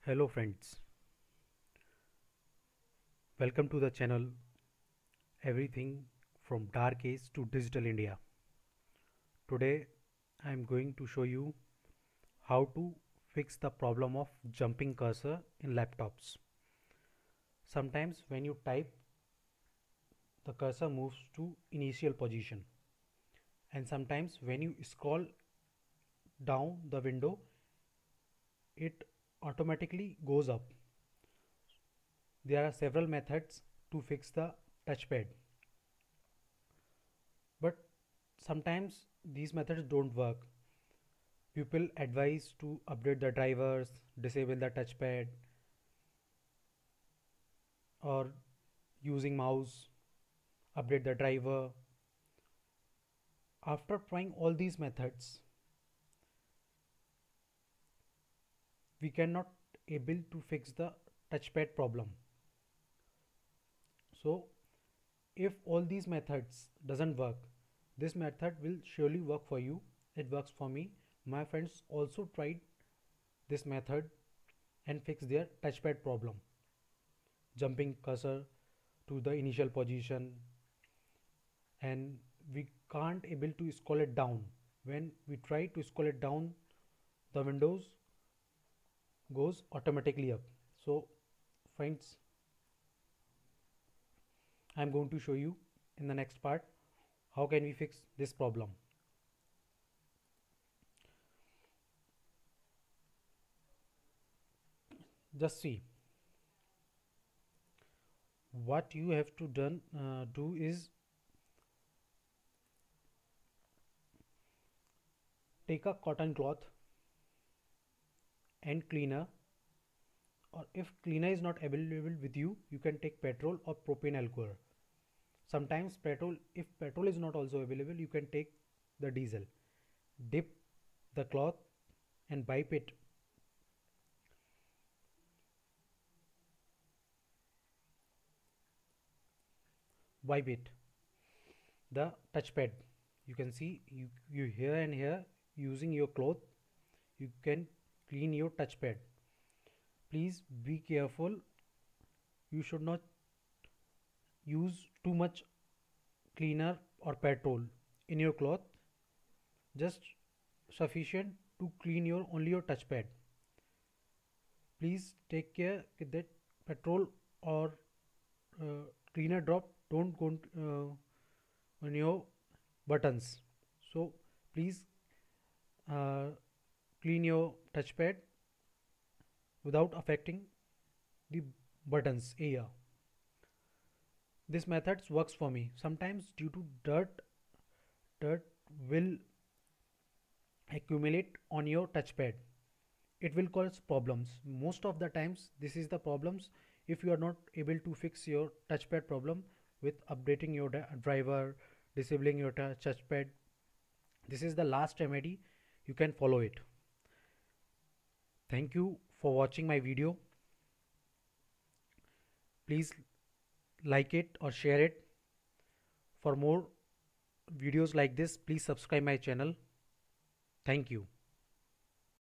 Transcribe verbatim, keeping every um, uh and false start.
Hello friends, welcome to the channel Everything from Dark Age to Digital India. Today I am going to show you how to fix the problem of jumping cursor in laptops. Sometimes when you type, the cursor moves to initial position, and sometimes when you scroll down the window it automatically goes up. There are several methods to fix the touchpad, but sometimes these methods don't work. People advise to update the drivers, disable the touchpad, or using mouse, update the driver. After trying all these methods, we cannot able to fix the touchpad problem. So if all these methods doesn't work, this method will surely work for you. It works for me. My friends also tried this method and fixed their touchpad problem, jumping cursor to the initial position, and we can't able to scroll it down. When we try to scroll it down, the windows goes automatically up. So friends, I'm going to show you in the next part how can we fix this problem. Just see, what you have to done uh, do is take a cotton cloth and cleaner, or if cleaner is not available with you, you can take petrol or propane alcohol. Sometimes petrol, if petrol is not also available, you can take the diesel. Dip the cloth and wipe it wipe it the touchpad. You can see, you, you here and here, using your cloth you can clean your touchpad. Please be careful, you should not use too much cleaner or petrol in your cloth, just sufficient to clean your only your touchpad. Please take care that petrol or uh, cleaner drop don't go uh, on your buttons. So please uh, clean your touchpad without affecting the buttons area. This method works for me. Sometimes due to dirt dirt will accumulate on your touchpad, it will cause problems. Most of the times this is the problems. If you are not able to fix your touchpad problem with updating your driver, disabling your touchpad, this is the last remedy, you can follow it. Thank you for watching my video. Please like it or share it. For more videos like this, please subscribe my channel. Thank you.